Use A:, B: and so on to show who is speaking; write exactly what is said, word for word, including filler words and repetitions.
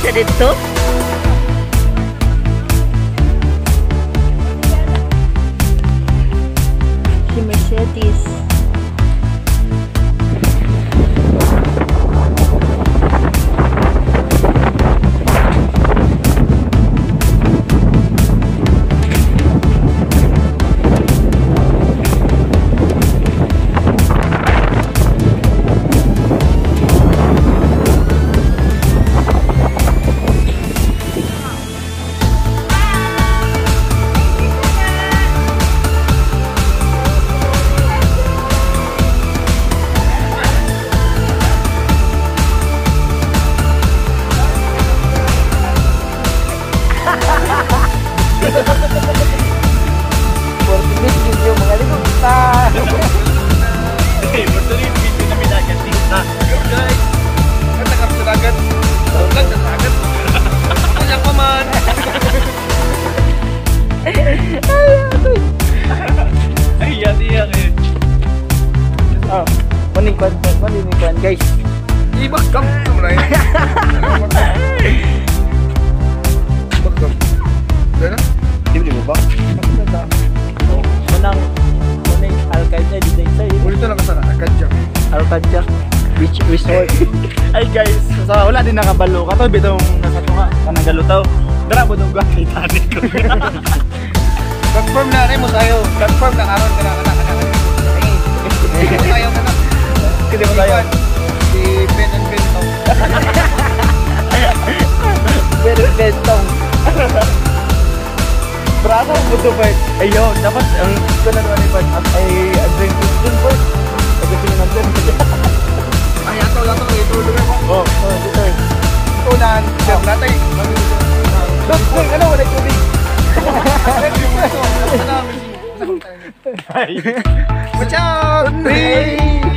A: sa dito. Si Mercedes. Guys,
B: ibak kam mulai. Ibak kam. Dana? Di ba ba?
A: Menang menang Alkaja di desa ini.
B: Dito lang sana Alkaja.
A: Alkaja Beach Resort.
B: Ay guys, sa wala din nakabalo kato bitong nasa tunga kanang galutaw. Dara mo dong Titanic. Confirm na rin mo sayo. Confirm na aron kana kana kana. Ay. Tayo na. Kidi mo tayo. Si Ben and Bentong.
A: Ben and Bentong.
B: Berasa butuh baik. Ayo, dapat ang kana naman ni Pat ay adventure din po. Kasi pinandan. Ay ato ato ito dulu ko. Oh, oh dito. Ito na, jam natay. Dok, ano wala tubig. Ay. Macam.